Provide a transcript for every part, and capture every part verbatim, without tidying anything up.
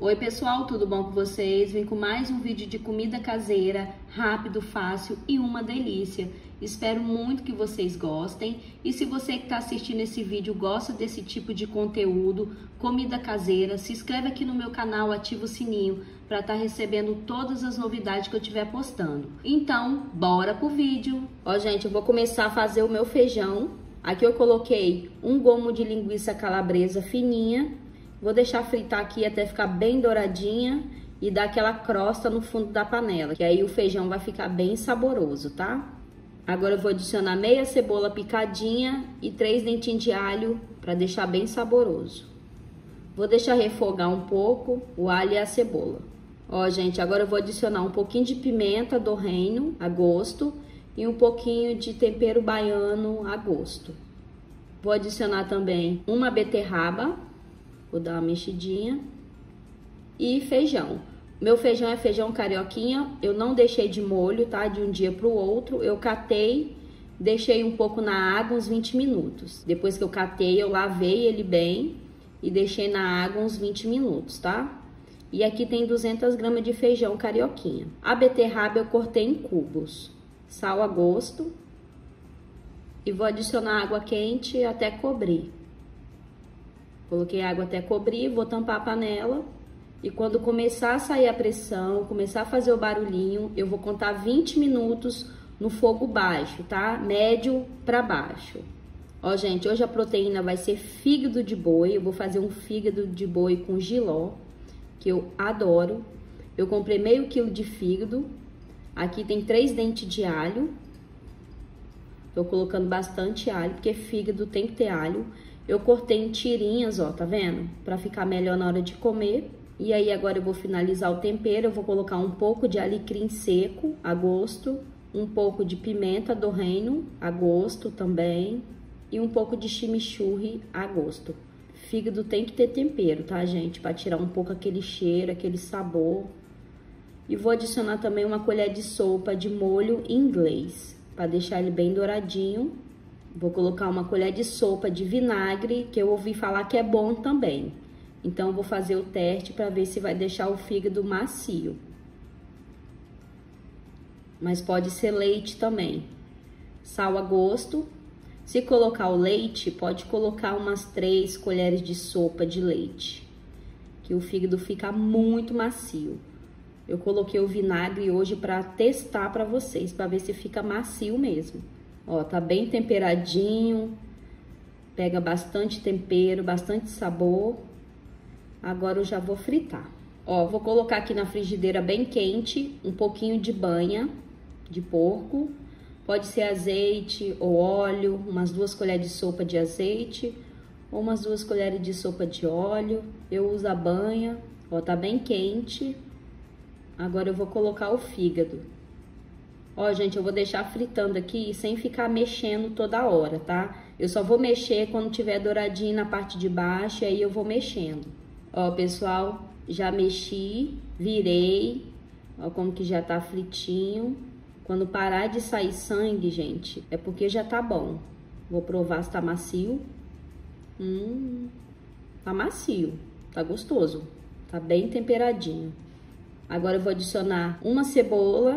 Oi pessoal, tudo bom com vocês? Vim com mais um vídeo de comida caseira, rápido, fácil e uma delícia. Espero muito que vocês gostem. E se você que está assistindo esse vídeo gosta desse tipo de conteúdo, comida caseira, se inscreve aqui no meu canal, ativa o sininho para estar recebendo todas as novidades que eu estiver postando. Então, bora pro vídeo! Ó gente, eu vou começar a fazer o meu feijão. Aqui eu coloquei um gomo de linguiça calabresa fininha. Vou deixar fritar aqui até ficar bem douradinha e dar aquela crosta no fundo da panela, que aí o feijão vai ficar bem saboroso, tá? Agora eu vou adicionar meia cebola picadinha e três dentinhos de alho para deixar bem saboroso. Vou deixar refogar um pouco o alho e a cebola. Ó, gente, agora eu vou adicionar um pouquinho de pimenta do reino a gosto e um pouquinho de tempero baiano a gosto. Vou adicionar também uma beterraba. Vou dar uma mexidinha. E feijão. Meu feijão é feijão carioquinha. Eu não deixei de molho, tá? De um dia pro outro. Eu catei, deixei um pouco na água uns vinte minutos. Depois que eu catei, eu lavei ele bem e deixei na água uns vinte minutos, tá? E aqui tem duzentas gramas de feijão carioquinha. A beterraba eu cortei em cubos. Sal a gosto. E vou adicionar água quente até cobrir. Coloquei água até cobrir, vou tampar a panela e quando começar a sair a pressão, começar a fazer o barulhinho, eu vou contar vinte minutos no fogo baixo, tá? Médio para baixo. Ó, gente, hoje a proteína vai ser fígado de boi. Eu vou fazer um fígado de boi com jiló, que eu adoro. Eu comprei meio quilo de fígado. Aqui tem três dentes de alho. Tô colocando bastante alho, porque fígado tem que ter alho. Eu cortei em tirinhas, ó, tá vendo? Pra ficar melhor na hora de comer. E aí agora eu vou finalizar o tempero. Eu vou colocar um pouco de alecrim seco, a gosto. Um pouco de pimenta do reino, a gosto também. E um pouco de chimichurri, a gosto. Fígado tem que ter tempero, tá, gente? Pra tirar um pouco aquele cheiro, aquele sabor. E vou adicionar também uma colher de sopa de molho inglês, pra deixar ele bem douradinho. Vou colocar uma colher de sopa de vinagre, que eu ouvi falar que é bom também. Então, eu vou fazer o teste para ver se vai deixar o fígado macio. Mas pode ser leite também. Sal a gosto. Se colocar o leite, pode colocar umas três colheres de sopa de leite, que o fígado fica muito macio. Eu coloquei o vinagre hoje para testar para vocês, para ver se fica macio mesmo. Ó, tá bem temperadinho, pega bastante tempero, bastante sabor. Agora eu já vou fritar. Ó, vou colocar aqui na frigideira bem quente um pouquinho de banha de porco. Pode ser azeite ou óleo, umas duas colheres de sopa de azeite ou umas duas colheres de sopa de óleo. Eu uso a banha, ó, tá bem quente. Agora eu vou colocar o fígado. Ó, gente, eu vou deixar fritando aqui sem ficar mexendo toda hora, tá? Eu só vou mexer quando tiver douradinho na parte de baixo, e aí eu vou mexendo. Ó, pessoal, já mexi, virei. Ó, como que já tá fritinho. Quando parar de sair sangue, gente, é porque já tá bom. Vou provar se tá macio. Hum, tá macio, tá gostoso. Tá bem temperadinho. Agora eu vou adicionar uma cebola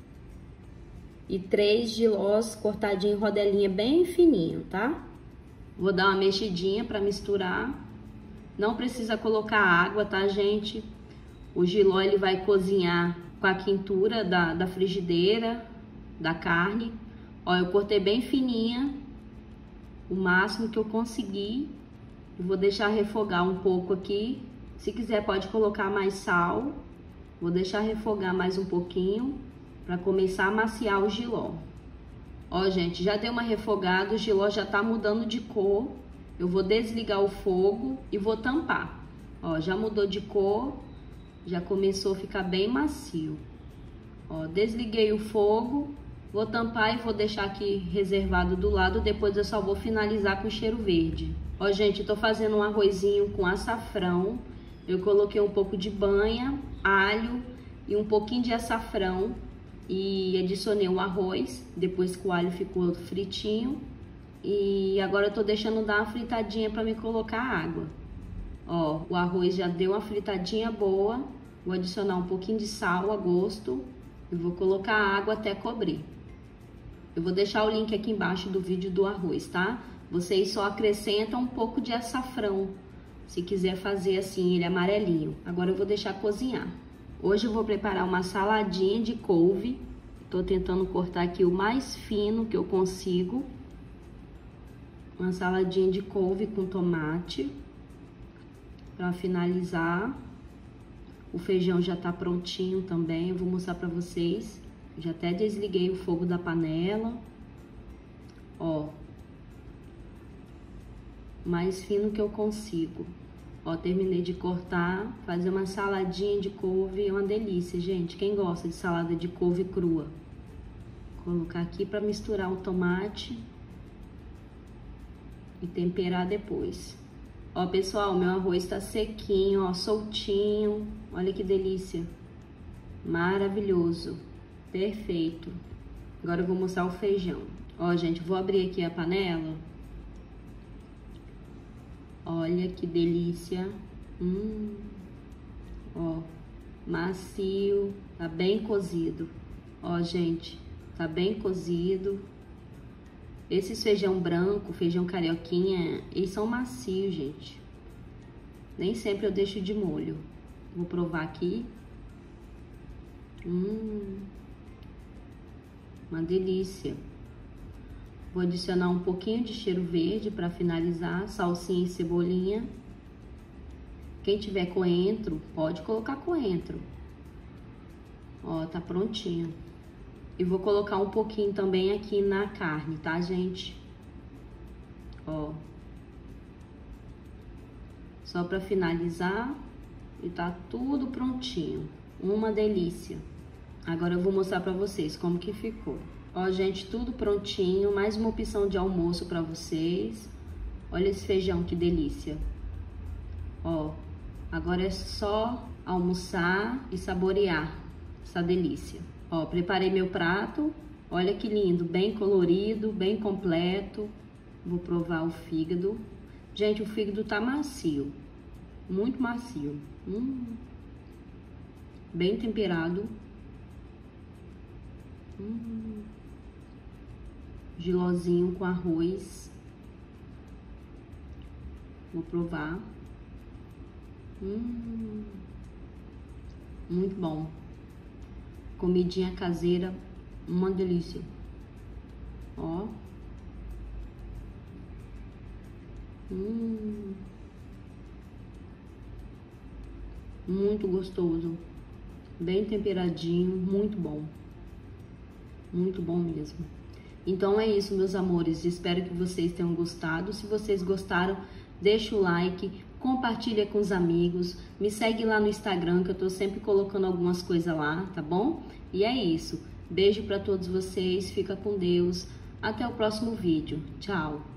e três jilós cortadinho em rodelinha bem fininho, tá? Vou dar uma mexidinha para misturar. Não precisa colocar água, tá, gente? O jiló, ele vai cozinhar com a quentura da, da frigideira, da carne. Ó, eu cortei bem fininha, o máximo que eu consegui. Eu vou deixar refogar um pouco aqui. Se quiser, pode colocar mais sal. Vou deixar refogar mais um pouquinho para começar a amaciar o jiló. Ó, gente, já deu uma refogada, o jiló já tá mudando de cor. Eu vou desligar o fogo e vou tampar. Ó, já mudou de cor, já começou a ficar bem macio. Ó, desliguei o fogo, vou tampar e vou deixar aqui reservado do lado, depois eu só vou finalizar com cheiro verde. Ó, gente, eu tô fazendo um arrozinho com açafrão. Eu coloquei um pouco de banha, alho e um pouquinho de açafrão. E adicionei o arroz, depois que o alho ficou fritinho. E agora eu tô deixando dar uma fritadinha para me colocar água. Ó, o arroz já deu uma fritadinha boa. Vou adicionar um pouquinho de sal a gosto e vou colocar água até cobrir. Eu vou deixar o link aqui embaixo do vídeo do arroz, tá? Vocês só acrescentam um pouco de açafrão, se quiser fazer assim, ele amarelinho. Agora eu vou deixar cozinhar. Hoje eu vou preparar uma saladinha de couve. Tô tentando cortar aqui o mais fino que eu consigo. Uma saladinha de couve com tomate. Para finalizar, o feijão já tá prontinho também. Eu vou mostrar para vocês. Já até desliguei o fogo da panela. Ó. Mais fino que eu consigo. Ó, terminei de cortar, fazer uma saladinha de couve, é uma delícia, gente. Quem gosta de salada de couve crua? Vou colocar aqui para misturar o tomate e temperar depois. Ó, pessoal, meu arroz tá sequinho, ó, soltinho. Olha que delícia. Maravilhoso. Perfeito. Agora eu vou mostrar o feijão. Ó, gente, vou abrir aqui a panela. Olha que delícia. Hum. Ó, macio, tá bem cozido. Ó, gente, tá bem cozido. Esses feijão branco, feijão carioquinha, eles são macios, gente. Nem sempre eu deixo de molho. Vou provar aqui. Hum. Uma delícia. Vou adicionar um pouquinho de cheiro verde para finalizar, salsinha e cebolinha. Quem tiver coentro, pode colocar coentro. Ó, tá prontinho. E vou colocar um pouquinho também aqui na carne, tá, gente? Ó. Só para finalizar e tá tudo prontinho. Uma delícia. Agora eu vou mostrar para vocês como que ficou. Ó, gente, tudo prontinho. Mais uma opção de almoço para vocês. Olha esse feijão, que delícia. Ó, agora é só almoçar e saborear essa delícia. Ó, preparei meu prato. Olha que lindo, bem colorido, bem completo. Vou provar o fígado. Gente, o fígado tá macio. Muito macio. Hum. Bem temperado. Hum. Gilozinho com arroz. Vou provar. Hum. Muito bom. Comidinha caseira, uma delícia. Ó. Hum. Muito gostoso. Bem temperadinho, muito bom. Muito bom mesmo. Então é isso, meus amores. Espero que vocês tenham gostado. Se vocês gostaram, deixa o like, compartilha com os amigos, me segue lá no Instagram, que eu tô sempre colocando algumas coisas lá, tá bom? E é isso. Beijo para todos vocês, fica com Deus. Até o próximo vídeo. Tchau!